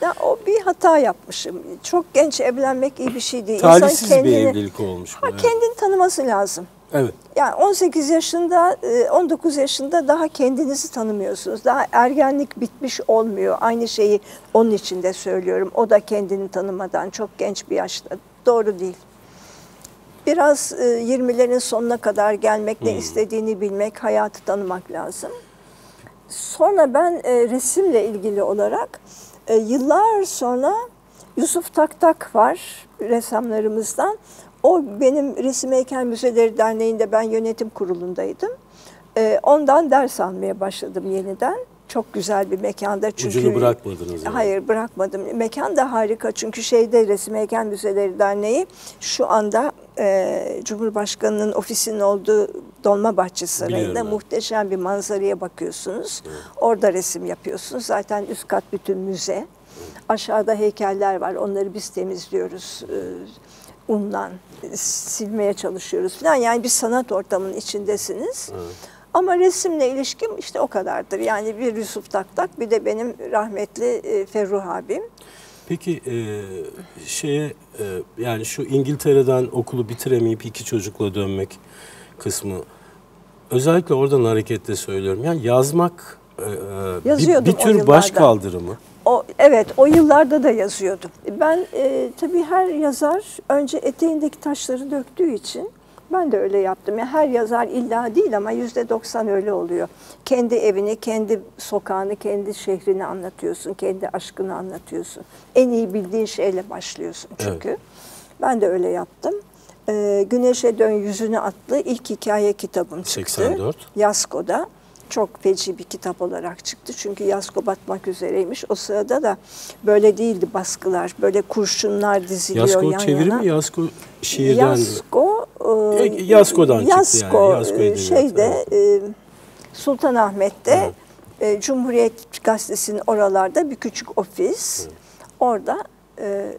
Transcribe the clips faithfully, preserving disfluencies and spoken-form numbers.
Ya o bir hata yapmışım. Çok genç evlenmek iyi bir şey değil. Talihsiz kendini, bir evlilik olmuş bu. Ha, Evet. kendini tanıması lazım. Evet. Yani on sekiz yaşında, on dokuz yaşında daha kendinizi tanımıyorsunuz. Daha ergenlik bitmiş olmuyor. Aynı şeyi onun için de söylüyorum. O da kendini tanımadan çok genç bir yaşta. Doğru değil. Biraz yirmilerin sonuna kadar gelmek, ne hmm. istediğini bilmek, hayatı tanımak lazım. Sonra ben e, resimle ilgili olarak e, yıllar sonra Yusuf Taktak var ressamlarımızdan. O benim Resim Heykel Müzeleri Derneği'nde ben yönetim kurulundaydım. E, ondan ders almaya başladım yeniden. Çok güzel bir mekanda. Çünkü, ucunu bırakmadınız yani. Hayır, bırakmadım. Mekan da harika çünkü şeyde Resim Heykel Müzeleri Derneği şu anda e, Cumhurbaşkanı'nın ofisinin olduğu Dolmabahçe Sarayı'nda muhteşem bir manzaraya bakıyorsunuz. Evet. Orada resim yapıyorsunuz. Zaten üst kat bütün müze. Evet. Aşağıda heykeller var. Onları biz temizliyoruz. E, undan silmeye çalışıyoruz falan. Yani bir sanat ortamının içindesiniz. Evet. Ama resimle ilişkim işte o kadardır. Yani bir Yusuf Taktak, bir de benim rahmetli Ferruh abim. Peki e, şeye e, yani şu İngiltere'den okulu bitiremeyip iki çocukla dönmek kısmı, özellikle oradan hareketle söylüyorum. Yani yazmak e, bir, bir tür baş kaldırımı. O, evet, o yıllarda da yazıyordum. Ben e, tabii her yazar önce eteğindeki taşları döktüğü için ben de öyle yaptım. Yani her yazar illa değil ama yüzde doksan öyle oluyor. Kendi evini, kendi sokağını, kendi şehrini anlatıyorsun, kendi aşkını anlatıyorsun. En iyi bildiğin şeyle başlıyorsun çünkü. Evet. Ben de öyle yaptım. Ee, Güneşe Dön Yüzünü adlı ilk hikaye kitabım çıktı. seksen dört. Yasko'da. Çok feci bir kitap olarak çıktı. Çünkü Yasko batmak üzereymiş. O sırada da böyle değildi baskılar. Böyle kurşunlar diziliyor Yasko yan yana. Yasko çeviri mi? Yasko şiirden Yasko, e, Yasko'dan Yasko, çıktı yani. Yasko şeyde evet. e, Sultanahmet'te evet. e, Cumhuriyet Gazetesi'nin oralarda bir küçük ofis. Evet. Orada e,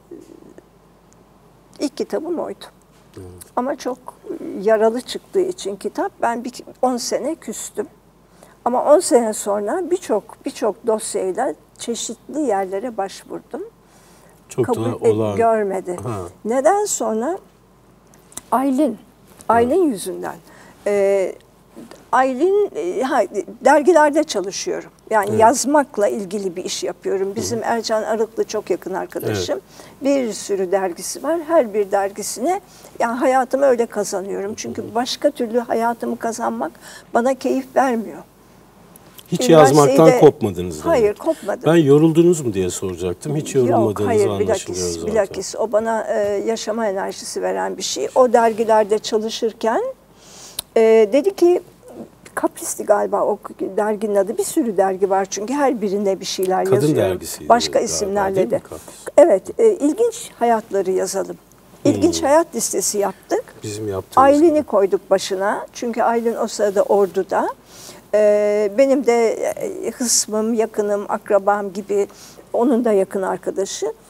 ilk kitabım oydu. Evet. Ama çok yaralı çıktığı için kitap, ben bir on sene küstüm. Ama on sene sonra birçok birçok dosyayla çeşitli yerlere başvurdum. Çok kabul da olan... görmedi. Ha. Neden sonra? Aylin. Aylin evet. yüzünden. Ee, Aylin, ha, dergilerde çalışıyorum. Yani evet. yazmakla ilgili bir iş yapıyorum. Bizim Hı. Ercan Arıklı çok yakın arkadaşım. Evet. Bir sürü dergisi var. Her bir dergisine yani hayatımı öyle kazanıyorum. Çünkü başka türlü hayatımı kazanmak bana keyif vermiyor. Hiç yazmaktan kopmadınız. Hayır, demek. kopmadım. Ben yoruldunuz mu diye soracaktım. Hiç yorulmadığınızı Yok, hayır, anlaşılıyor bilakis, zaten. Bilakis o bana e, yaşama enerjisi veren bir şey. O dergilerde çalışırken e, dedi ki, Kapristi galiba o derginin adı. Bir sürü dergi var çünkü her birinde bir şeyler Kadın yazıyor. dergisi. Başka galiba, isimlerle de. Evet, e, ilginç hayatları yazalım. İlginç hmm. hayat listesi yaptık. Bizim yaptığımız. Aylin'i koyduk başına. Çünkü Aylin o sırada orduda. Ee, benim de hısmım, yakınım, akrabam gibi onun da yakın arkadaşı.